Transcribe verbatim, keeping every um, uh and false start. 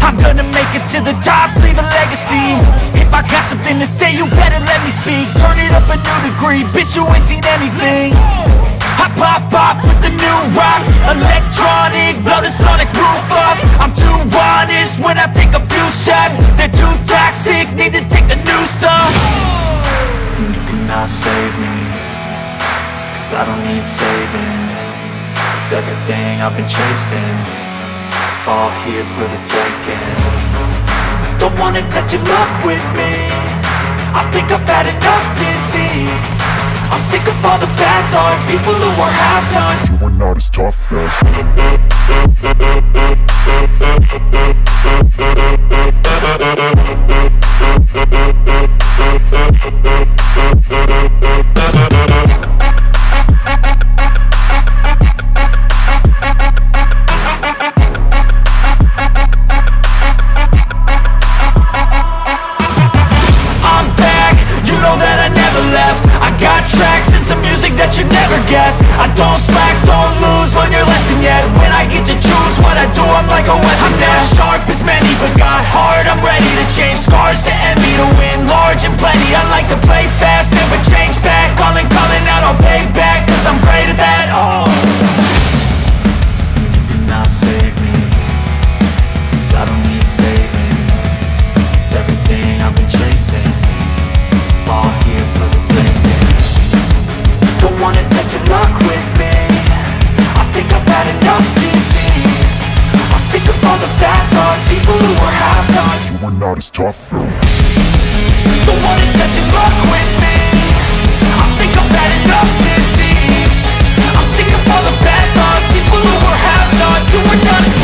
I'm gonna make it to the top, leave a legacy. If I got something to say, you better let me speak. Turn it up a new degree, bitch, you ain't seen anything. I pop off with the new rock, electronic, blow the sonic roof up. I'm too honest when I take a few shots. They're too toxic, need to take a new song. And you cannot save me, cause I don't need saving. It's everything I've been chasing, all here for the taking. Don't wanna test your luck with me, I think I've had enough disease. I'm sick of all the bad thoughts, people who are half-nots. You are not as tough as I don't slack, don't lose, learn your lesson yet. When I get to choose what I do, I'm like a weapon. I'm not sharp as many, but got hard, I'm ready to change. Scars to envy, to win large and plenty. I like to play fast, never change back. Calling, calling out, I'll pay back, cause I'm great at that, oh. You cannot save me, cause I don't need saving. It's everything I've been chasing, all here for the taking. Don't wanna test your luck with me, I think I've had enough disease. I'm sick of all the bad thoughts, people who are half-nots. You are not as tough though. Don't wanna test your luck with me, I think I've had enough disease. I'm sick of all the bad thoughts, people who are half-nots. You are not as